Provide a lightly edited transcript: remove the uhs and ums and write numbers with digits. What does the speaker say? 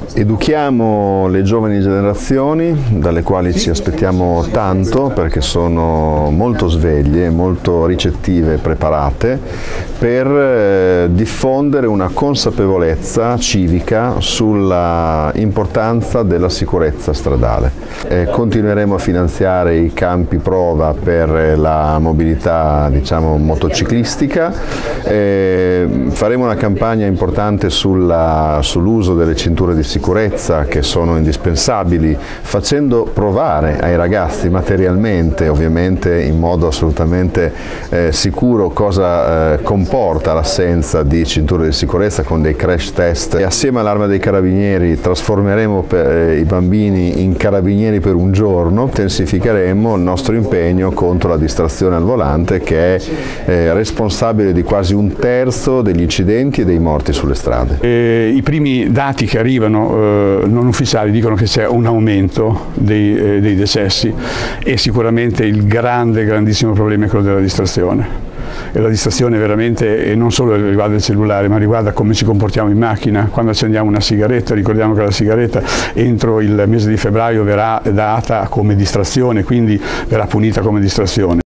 Educhiamo le giovani generazioni, dalle quali ci aspettiamo tanto, perché sono molto sveglie, molto ricettive e preparate, per diffondere una consapevolezza civica sulla importanza della sicurezza stradale. Continueremo a finanziare i campi prova per la mobilità, diciamo, motociclistica, faremo una campagna importante sull'uso delle cinture di sicurezza che sono indispensabili, facendo provare ai ragazzi materialmente, ovviamente in modo assolutamente sicuro, cosa comporta l'assenza di cinture di sicurezza, con dei crash test. E assieme all'Arma dei Carabinieri trasformeremo i bambini in carabinieri per un giorno, intensificheremo il nostro impegno contro la distrazione al volante, che è responsabile di quasi un terzo degli incidenti e dei morti sulle strade. I primi dati che arrivano non ufficiali dicono che c'è un aumento dei decessi, e sicuramente il grandissimo problema è quello della distrazione. E la distrazione veramente non solo riguarda il cellulare, ma riguarda come ci comportiamo in macchina. Quando accendiamo una sigaretta, ricordiamo che la sigaretta entro il mese di febbraio verrà data come distrazione, quindi verrà punita come distrazione.